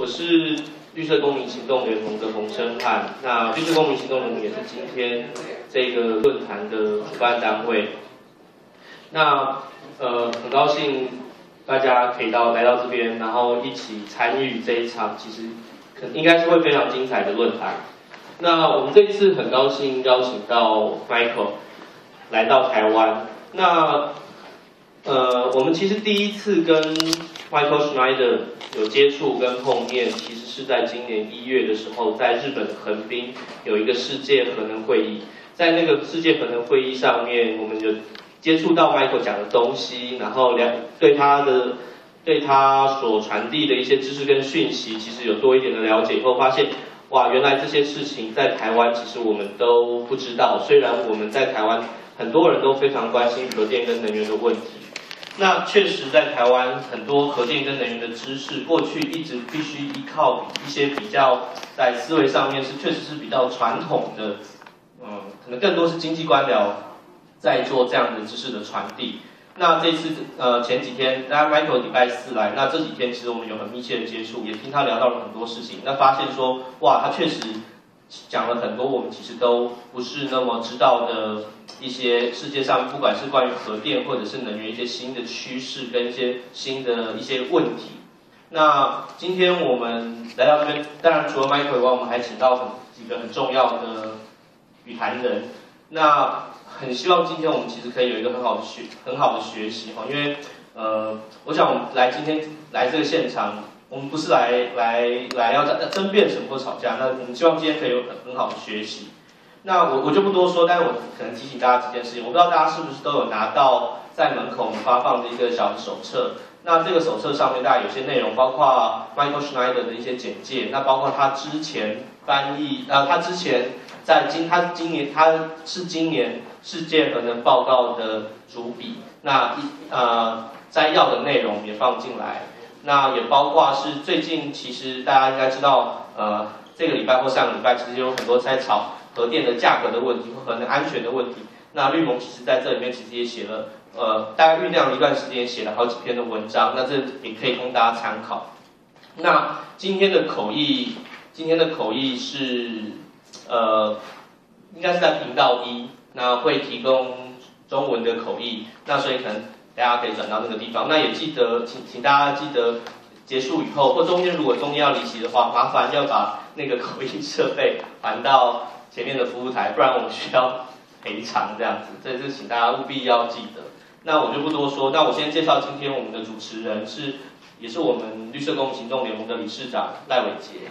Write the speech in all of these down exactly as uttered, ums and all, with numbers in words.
我是绿色公民行动联盟的洪申翰。那绿色公民行动联盟也是今天这个论坛的主办单位。那呃，很高兴大家可以到来到这边，然后一起参与这一场，其实可应该是会非常精彩的论坛。那我们这一次很高兴邀请到 Michael 来到台湾。那呃，我们其实第一次跟 Michael Schneider 有接触跟碰面，其实是在今年一月的时候，在日本横滨有一个世界核能会议。在那个世界核能会议上面，我们有接触到 Michael 讲的东西，然后了对他的对他所传递的一些知识跟讯息，其实有多一点的了解以后，发现哇，原来这些事情在台湾其实我们都不知道。虽然我们在台湾很多人都非常关心核电跟能源的问题。那确实，在台湾很多核电跟能源的知识，过去一直必须依靠一些比较在思维上面是确实是比较传统的，嗯，可能更多是经济官僚在做这样的知识的传递。那这次呃前几天，大家 Michael 礼拜四来，那这几天其实我们有很密切的接触，也听他聊到了很多事情。那发现说，哇，他确实讲了很多我们其实都不是那么知道的。一些世界上不管是关于核电或者是能源一些新的趋势跟一些新的一些问题。那今天我们来到这边，当然除了 Michael 以外，我们还请到很几个很重要的语坛人。那很希望今天我们其实可以有一个很好的学很好的学习哈，因为呃，我想我们来今天来这个现场，我们不是来来来要争辩什么或吵架，那我们希望今天可以有很很好的学习。那我我就不多说，但是我可能提醒大家几件事情。我不知道大家是不是都有拿到在门口我们发放的一个小的手册。那这个手册上面大概有些内容，包括 Michael Schneider 的一些简介，那包括他之前翻译，呃，他之前在今他今年他是今年世界核能报告的主笔，那呃摘要的内容也放进来。那也包括是最近其实大家应该知道，呃，这个礼拜或上个礼拜其实有很多在炒核电的价格的问题或核能安全的问题，那绿盟其实在这里面其实也写了，呃，大概酝酿了一段时间，写了好几篇的文章，那这也可以供大家参考。那今天的口译，今天的口译是，呃，应该是在频道一，那会提供中文的口译，那所以可能大家可以转到那个地方。那也记得，请请大家记得结束以后，或中间如果中间要离席的话，麻烦要把那个口译设备还到前面的服务台，不然我们需要赔偿这样子，这是请大家务必要记得。那我就不多说，那我先介绍今天我们的主持人是，也是我们绿色公民行动联盟的理事长赖伟杰。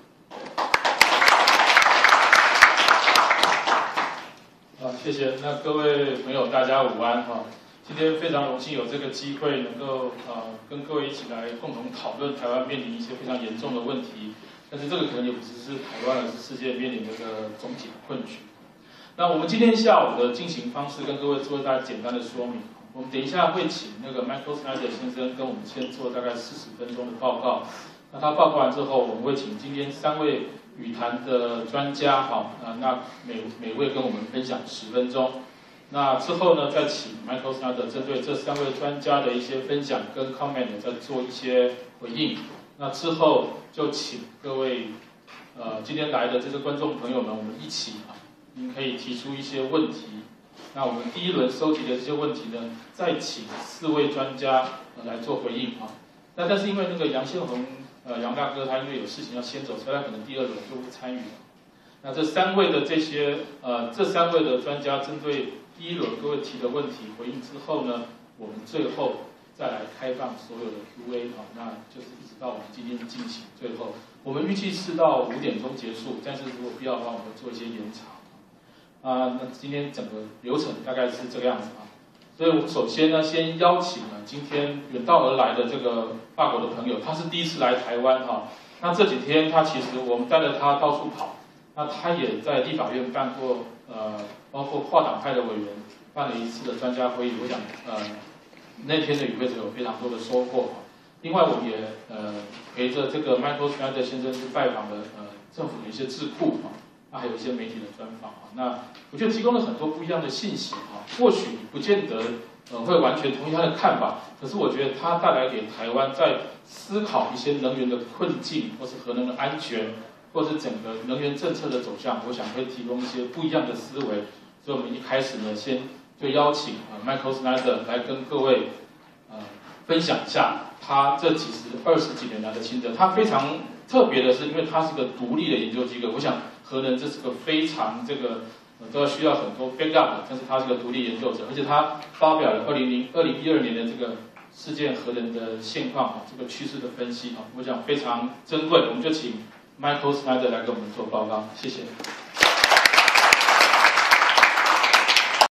啊，谢谢。那各位朋友，大家午安哈。今天非常荣幸有这个机会，能够呃跟各位一起来共同讨论台湾面临一些非常严重的问题。但是这个可能也不只是台湾，而是世界面临的一个终极困局。那我们今天下午的进行方式跟各位做大家简单的说明。我们等一下会请那个 Michael Schneider 先生跟我们先做大概四十分钟的报告。那他报告完之后，我们会请今天三位语坛的专家，好，啊，那每每位跟我们分享十分钟。那之后呢，再请 Michael Schneider 针对这三位专家的一些分享跟 comment 再做一些回应。那之后就请各位呃今天来的这些观众朋友们，我们一起啊，您可以提出一些问题。那我们第一轮收集的这些问题呢，再请四位专家、呃、来做回应啊。那但是因为那个杨宪宏呃杨大哥他因为有事情要先走，所以他可能第二轮就不参与了。那这三位的这些呃这三位的专家针对第一轮各位提的问题回应之后呢，我们最后再来开放所有的 Q A 啊，那就是一直到我们今天进行最后，我们预计是到五点钟结束，但是如果必要的话，我们会做一些延长。啊，那今天整个流程大概是这个样子啊。所以我们首先呢，先邀请了今天远道而来的这个法国的朋友，他是第一次来台湾哈。那这几天他其实我们带着他到处跑，那他也在立法院办过呃，包括跨党派的委员办了一次的专家会议，我想呃那天的与会者有非常多的收获。另外，我们也呃陪着这个 Michael Schneider 先生去拜访了呃政府的一些智库啊。那还有一些媒体的专访啊，那我觉得提供了很多不一样的信息啊。或许不见得呃会完全同意他的看法，可是我觉得他带来给台湾在思考一些能源的困境，或是核能的安全，或是整个能源政策的走向，我想会提供一些不一样的思维。所以我们一开始呢，先就邀请呃 Michael Snyder 来跟各位呃分享一下他这几十二十几年来的心得。他非常特别的是，因为他是个独立的研究机构，我想核能这是个非常这个。都要需要很多 backup， 但是他是个独立研究者，而且他发表了二零零二零一二年的这个世界核能的现况啊，这个趋势的分析啊，我想非常珍贵，我们就请 Michael Snyder 来给我们做报告，谢谢。